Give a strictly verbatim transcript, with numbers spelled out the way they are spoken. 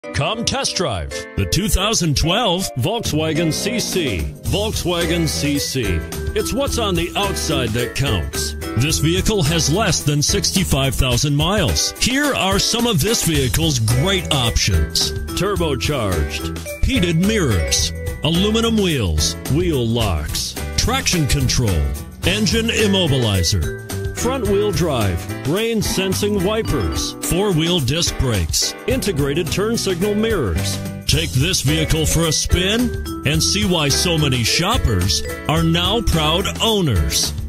Come test drive the two thousand twelve Volkswagen C C. Volkswagen C C. It's what's on the outside that counts. This vehicle has less than sixty-five thousand miles. Here are some of this vehicle's great options: turbocharged, heated mirrors, aluminum wheels, wheel locks, traction control, engine immobilizer, front-wheel drive, rain-sensing wipers, four-wheel disc brakes, integrated turn signal mirrors. Take this vehicle for a spin and see why so many shoppers are now proud owners.